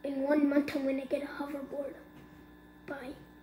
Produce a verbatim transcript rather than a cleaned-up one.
in one month I'm gonna get a hoverboard. Bye.